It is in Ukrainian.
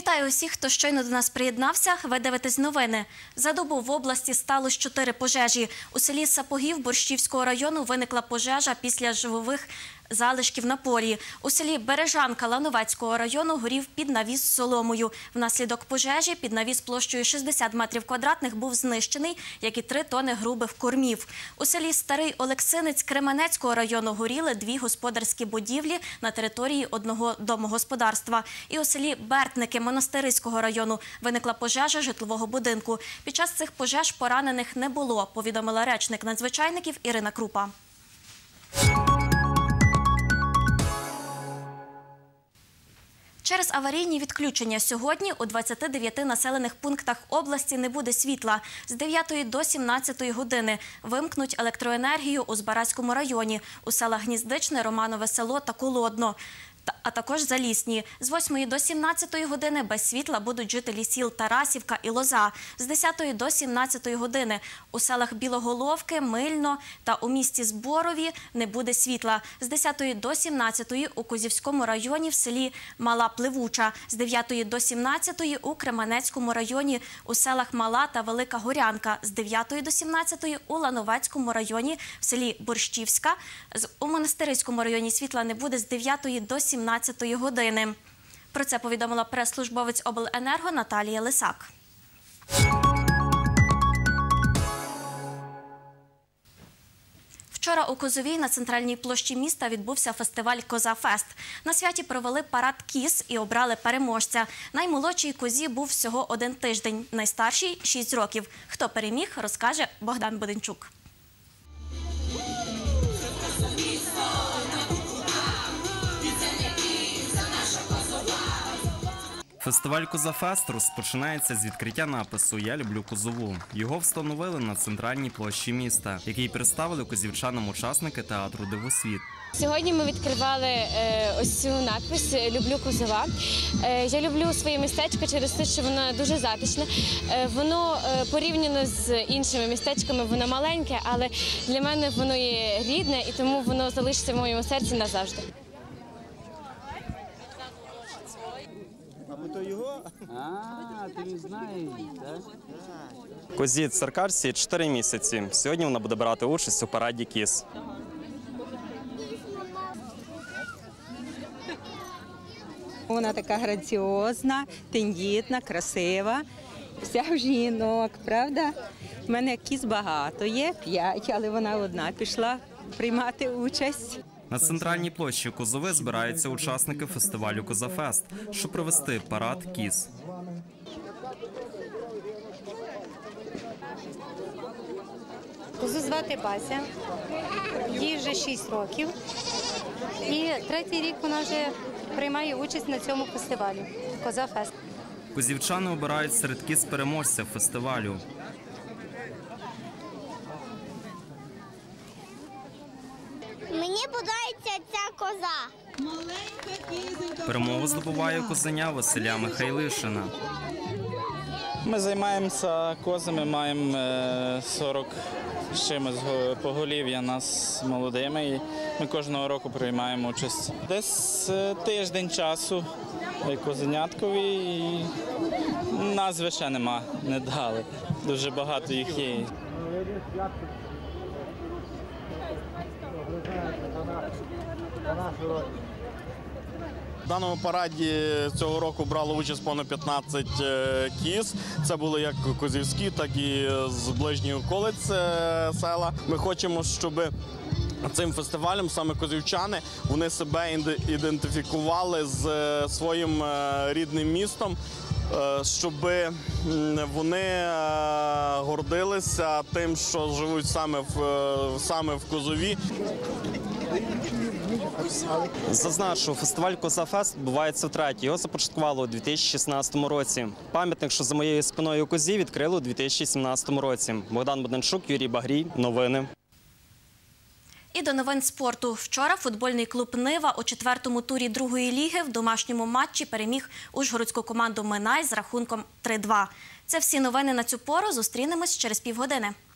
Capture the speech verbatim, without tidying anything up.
Вітаю усіх, хто щойно до нас приєднався. Ви дивитесь новини. За добу в області сталося чотири пожежі. У селі Сапогів Борщівського району виникла пожежа після живових залишків на полі. У селі Бережанка Лановецького району горів піднавіс з соломою. Внаслідок пожежі піднавіс площею шістдесят метрів квадратних був знищений, як і три тони грубих кормів. У селі Старий Олексинець Кременецького району горіли дві господарські будівлі на території одного домогосподарства. І у селі Бертники Монастириського району виникла пожежа житлового будинку. Під час цих пожеж поранених не було, повідомила речник надзвичайників Ірина Крупа. Через аварійні відключення сьогодні у двадцяти дев'яти населених пунктах області не буде світла. З дев'ятої до сімнадцятої години вимкнуть електроенергію у Збаразькому районі, у селах Гніздичне, Романове село та Колодно, а також Залісні. З восьмої до сімнадцятої години без світла будуть жителі сіл Тарасівка і Лоза. З десятої до сімнадцятої години у селах Білоголовки, Мильно та у місті Зборові не буде світла. З десятої до сімнадцятої у Козівському районі в селі Мала Пливуча. З дев'ятої до сімнадцятої у Кременецькому районі у селах Мала та Велика Горянка. З дев'ятої до сімнадцятої у Лановецькому районі в селі Борщівська. У Монастириському районі світла не буде з дев'ятої до сімнадцятої години. Про це повідомила прес-службовець обленерго Наталія Лисак. Вчора у Козовій на центральній площі міста відбувся фестиваль «Козафест». На святі провели парад кіз і обрали переможця. Наймолодшій козі був всього один тиждень, найстаршій – шість років. Хто переміг, розкаже Богдан Буденчук. Фестиваль «Козафест» розпочинається з відкриття напису «Я люблю Козову». Його встановили на центральній площі міста, який представили козівчанам учасники театру «Дивосвіт». Сьогодні ми відкривали е, ось цю надпис «Люблю Козова». Е, я люблю своє містечко через те, що воно дуже затишне. Е, воно е, порівняно з іншими містечками, воно маленьке, але для мене воно є рідне і тому воно залишиться в моєму серці назавжди. А, ти не знаєш, так? Козі циркарці чотири місяці. Сьогодні вона буде брати участь у параді кіз. Вона така граціозна, тендітна, красива. Вся в жінок, правда? У мене кіз багато є, п'ять, але вона одна пішла приймати участь. На центральній площі Козови збираються учасники фестивалю «Козафест», щоб провести парад кіз. Козу звати Бася, їй вже шість років. І третій рік вона вже приймає участь на цьому фестивалі «Козафест». Козівчани обирають серед кіз переможця фестивалю. Мені подобається ця коза. Перемогу здобуває козеня Василя Михайлишина. Ми займаємося козами, маємо сорок з чимось поголів'я нас молодими. І ми кожного року приймаємо участь. Десь тиждень часу козеняткові і назви ще нема, не дали. Дуже багато їх є. В даному параді цього року брало участь понад п'ятнадцять кіз. Це були як козівські, так і з ближніх околиць села. Ми хочемо, щоб цим фестивалем саме козівчани, вони себе ідентифікували з своїм рідним містом, щоб вони гордилися тим, що живуть саме в, саме в Козові. Зазначу, фестиваль «Козафест» відбувається втретє. Його започаткували у дві тисячі шістнадцятому році. Пам'ятник, що за моєю спиною у Козі, відкрили у дві тисячі сімнадцятому році. Богдан Буденчук, Юрій Багрій. Новини. І до новин спорту. Вчора футбольний клуб «Нива» у четвертому турі другої ліги в домашньому матчі переміг ужгородську команду «Минай» з рахунком три два. Це всі новини на цю пору. Зустрінемось через півгодини.